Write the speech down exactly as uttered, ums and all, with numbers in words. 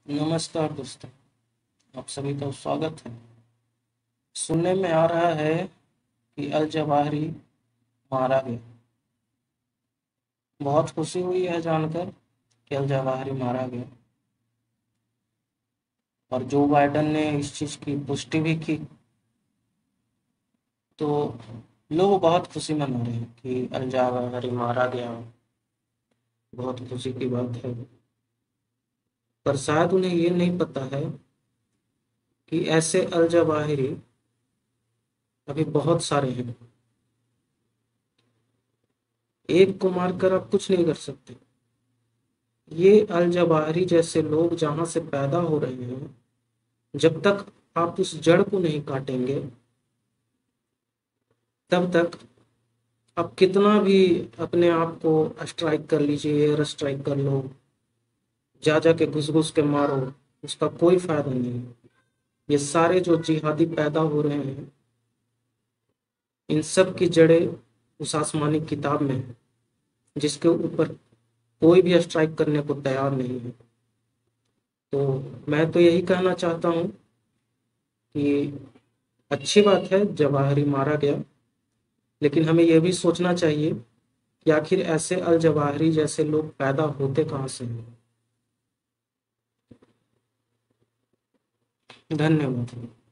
नमस्कार दोस्तों, आप सभी का स्वागत है। सुनने में आ रहा है कि अल जवाहिरी मारा गया। बहुत खुशी हुई है जानकर कि अल जवाहिरी मारा गया, और जो बाइडन ने इस चीज़ की पुष्टि भी की। तो लोग बहुत खुशी मना रहे हैं कि अल जवाहिरी मारा गया। बहुत खुशी की बात है, पर शायद उन्हें ये नहीं पता है कि ऐसे अल जवाहिरी अभी बहुत सारे हैं। एक को मारकर आप कुछ नहीं कर सकते। ये अल जवाहिरी जैसे लोग जहां से पैदा हो रहे हैं, जब तक आप उस जड़ को नहीं काटेंगे, तब तक आप कितना भी अपने आप को स्ट्राइक कर लीजिए, एयर स्ट्राइक कर लो, जा जा के घुस घुस के मारो, उसका कोई फायदा नहीं है। ये सारे जो जिहादी पैदा हो रहे हैं, इन सब की जड़ें उस आसमानी किताब में है, जिसके ऊपर कोई भी स्ट्राइक करने को तैयार नहीं है। तो मैं तो यही कहना चाहता हूँ कि अच्छी बात है जवाहिरी मारा गया, लेकिन हमें यह भी सोचना चाहिए कि आखिर ऐसे अल जवाहिरी जैसे लोग पैदा होते कहाँ से हैं। धन्यवाद।